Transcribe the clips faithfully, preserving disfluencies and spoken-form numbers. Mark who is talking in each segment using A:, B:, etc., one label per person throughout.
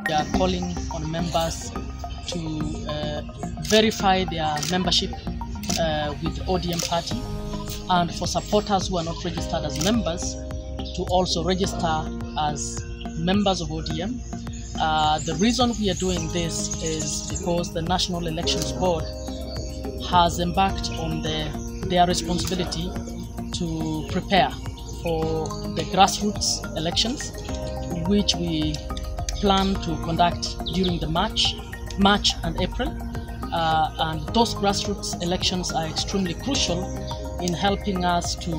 A: We are calling on members to uh, verify their membership uh, with the O D M party, and for supporters who are not registered as members to also register as members of O D M. Uh, the reason we are doing this is because the National Elections Board has embarked on the, their responsibility to prepare for the grassroots elections, which we plan to conduct during the March, March and April. Uh, and those grassroots elections are extremely crucial in helping us to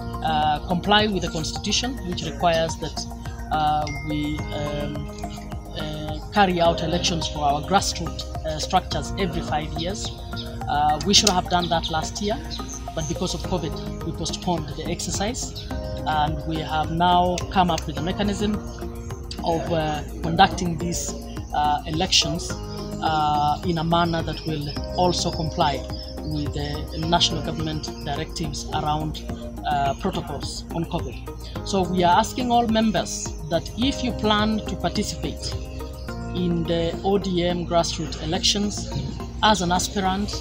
A: uh, comply with the Constitution, which requires that uh, we um, uh, carry out elections for our grassroots uh, structures every five years. Uh, we should have done that last year, but because of COVID, we postponed the exercise, and we have now come up with a mechanism of uh, conducting these uh, elections uh, in a manner that will also comply with the national government directives around uh, protocols on COVID. So we are asking all members that if you plan to participate in the O D M grassroots elections as an aspirant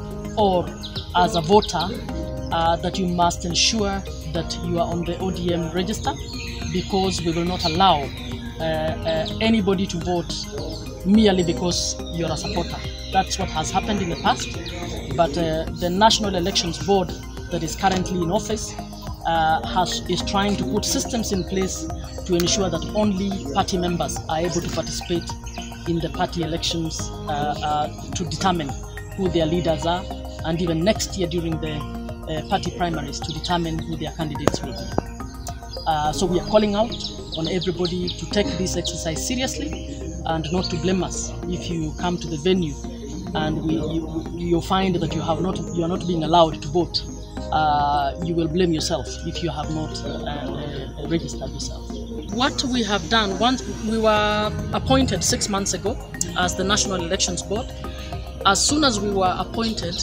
A: or as a voter, uh, that you must ensure that you are on the O D M register, because we will not allow uh, uh, anybody to vote merely because you're a supporter. That's what has happened in the past, but uh, the National Elections Board that is currently in office uh, has, is trying to put systems in place to ensure that only party members are able to participate in the party elections uh, uh, to determine who their leaders are, and even next year during the uh, party primaries to determine who their candidates will be. Uh, so we are calling out on everybody to take this exercise seriously and not to blame us if you come to the venue and we, you, you find that you have not you are not being allowed to vote. Uh, you will blame yourself if you have not uh, uh, registered yourself. What we have done, once we were appointed six months ago as the National Elections Board. As soon as we were appointed,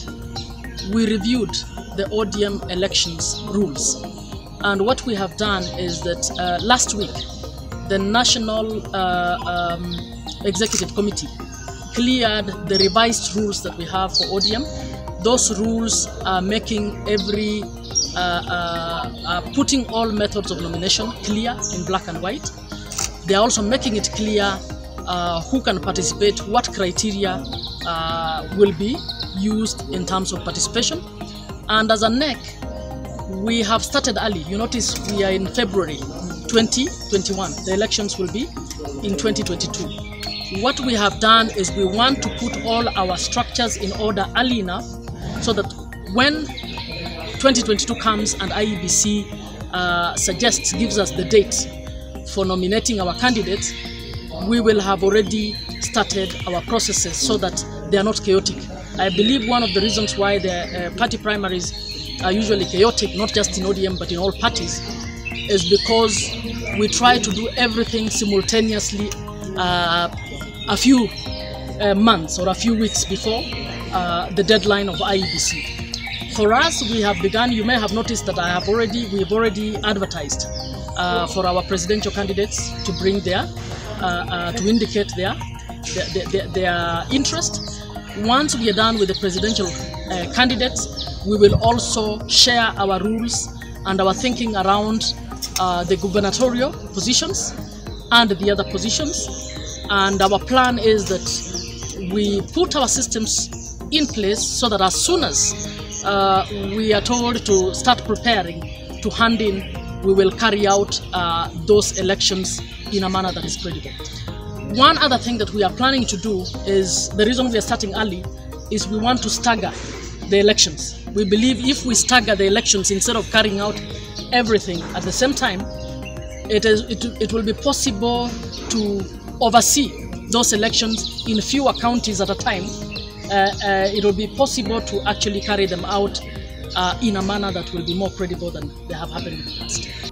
A: we reviewed the O D M elections rules. And what we have done is that uh, last week, the National uh, um, Executive Committee cleared the revised rules that we have for O D M. Those rules are making every, uh, uh, uh, putting all methods of nomination clear in black and white. They are also making it clear uh, who can participate, what criteria uh, will be used in terms of participation. And as a N E C, we have started early. You notice we are in February twenty twenty-one. The elections will be in twenty twenty-two. What we have done is we want to put all our structures in order early enough so that when twenty twenty-two comes and I E B C uh, suggests, gives us the date for nominating our candidates, we will have already started our processes so that they are not chaotic. I believe one of the reasons why the uh, party primaries are usually chaotic, not just in O D M but in all parties, is because we try to do everything simultaneously uh, a few uh, months or a few weeks before uh, the deadline of I E B C. For us, we have begun, you may have noticed that I have already, we've already advertised uh, for our presidential candidates to bring their, uh, uh, to indicate their, their, their, their interest. Once we are done with the presidential uh, candidates, we will also share our rules and our thinking around uh, the gubernatorial positions and the other positions. And our plan is that we put our systems in place so that as soon as uh, we are told to start preparing to hand in, we will carry out uh, those elections in a manner that is credible. One other thing that we are planning to do is, the reason we are starting early is we want to stagger the elections. We believe if we stagger the elections instead of carrying out everything at the same time, it, is, it, it will be possible to oversee those elections in fewer counties at a time. Uh, uh, it will be possible to actually carry them out uh, in a manner that will be more credible than they have happened in the past.